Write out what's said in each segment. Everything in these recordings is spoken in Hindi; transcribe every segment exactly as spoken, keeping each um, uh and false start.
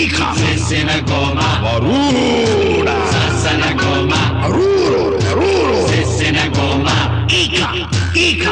Ica. Sessina goma. Varura. Sassana goma. Aruro, aruro. Sessina goma. Ica, Ica.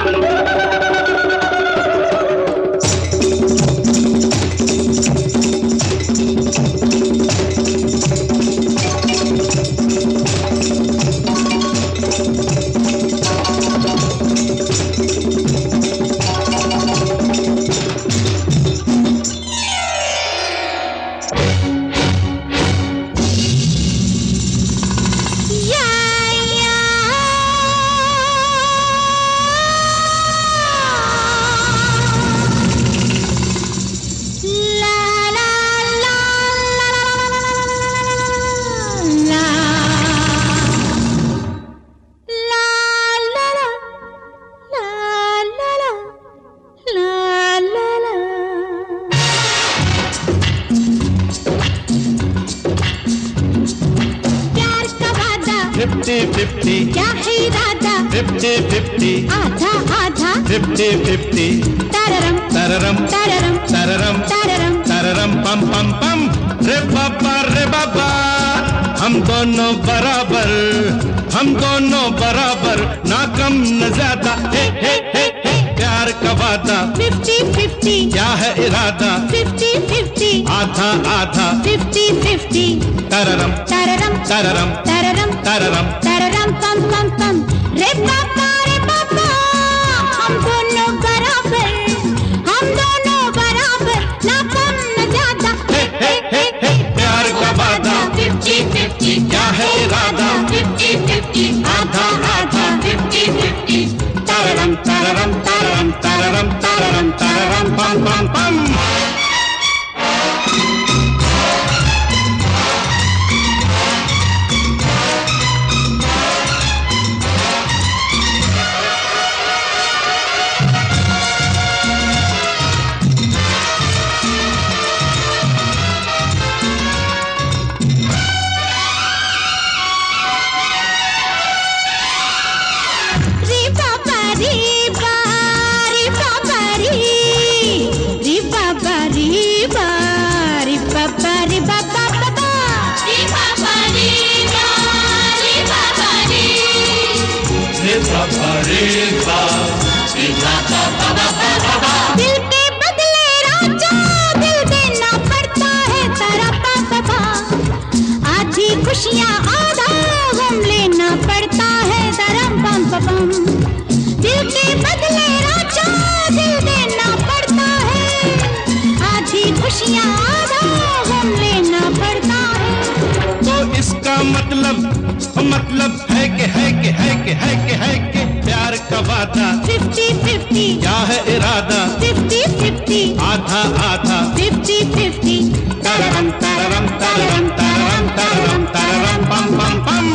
Fifty fifty क्या है इरादा फिफ्टी फिफ्टी आधा आधा फिफ्टी फिफ्टी तररम तररम तररम तररम तररम तररम पम पम पम रे बाबा रे बाबा हम दोनों बराबर हम दोनों बराबर ना कम न ज्यादा हे हे हे हे प्यार का वादा फिफ्टी फिफ्टी क्या है इरादा फिफ्टी फिफ्टी आधा आधा फिफ्टी फिफ्टी तररम तररम तररम तररम तररम तररम पम पम पम रे बाबा रे बाबा हम दोनों बराबर हम दोनों बराबर ना कम न ज्यादा हे हे हे हे प्यार का वादा फिफ्टी फिफ्टी क्या है इरादा फिफ्टी फिफ्टी आधा आधा फिफ्टी फिफ्टी तररम तररम तररम तररम तररम तररम पम पम पम दिल के बदले राजा दिल देना पड़ता है तेरा पापा आधी खुशियाँ आधा गम लेना पड़ता है तेरा पम पम दिल के बदले राजा दिल देना पड़ता है आधी खुशियाँ आधा गम लेना पड़ता है तो इसका मतलब मतलब है कि है कि है कि है कि है कि प्यार का वादा फिफ्टी फिफ्टी क्या है इरादा फिफ्टी फिफ्टी आधा आधा फिफ्टी फिफ्टी तररम तररम तररम तररम तररम तररम पम पम पम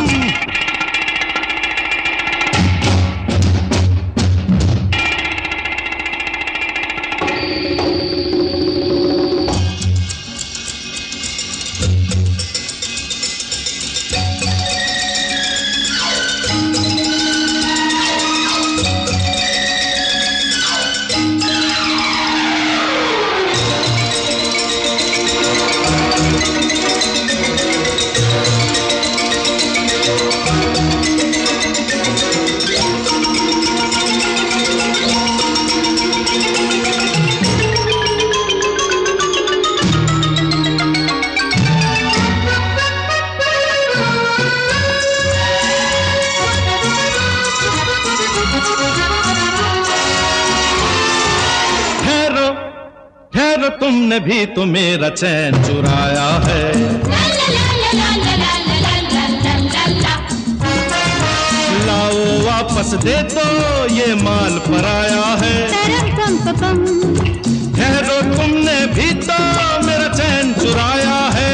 तुमने भी तो मेरा चैन चुराया है लाओ वापस दे दो ये माल पराया है ठहरो तुमने भी तो मेरा चैन चुराया है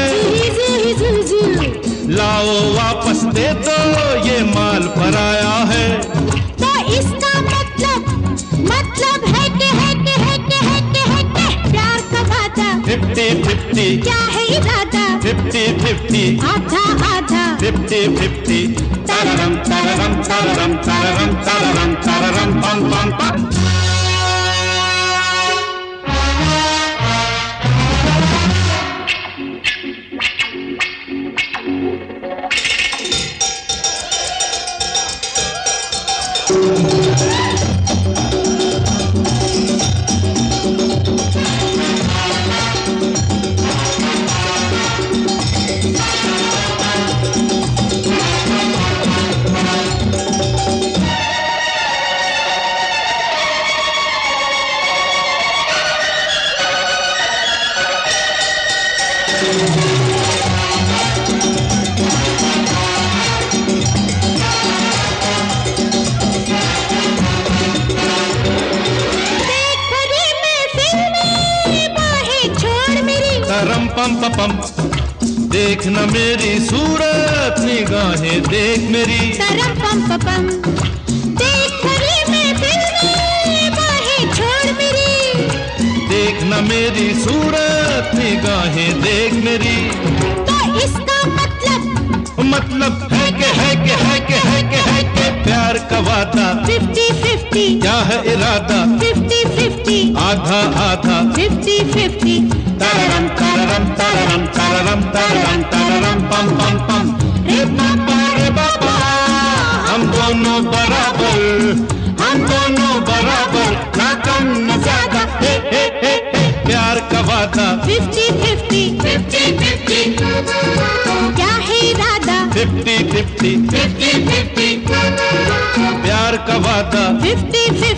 लाओ वापस दे दो ये माल पराया है तो इसका मतलब मतलब है कि है कि है कि है कि है कि प्यार का वादा फिफ्टी फिफ्टी क्या है इरादा फिफ्टी फिफ्टी आधा आधा फिफ्टी फिफ्टी तररम तररम तररम तररम तररम तररम पम पम पम तरम पम पम, देख न मेरी सूरत निगाहें देख मेरी। तरम पम पम, देख रे मैं फिल्मी बाहें छोड़ मेरी। देख न मेरी सूरत निगाहें देख मेरी। तो इसका मतलब मतलब है के है के है के है के है के प्यार का वादा। फिफ्टी फिफ्टी क्या है इरादा? फिफ्टी फिफ्टी आधा आधा। फिफ्टी फिफ्टी तररम तररम तररम तररम तररम तररम पम पम पम। रे बाबा रे बाबा, हम दोनों बराबर, हम दोनों बराबर, ना कम न ज्यादा। हे हे हे हे प्यार का वादा। फिफ्टी फिफ्टी फिफ्टी फिफ्टी क्या है इरादा? फिफ्टी फिफ्टी फिफ्टी फिफ्टी प्यार का वादा। Fifty fifty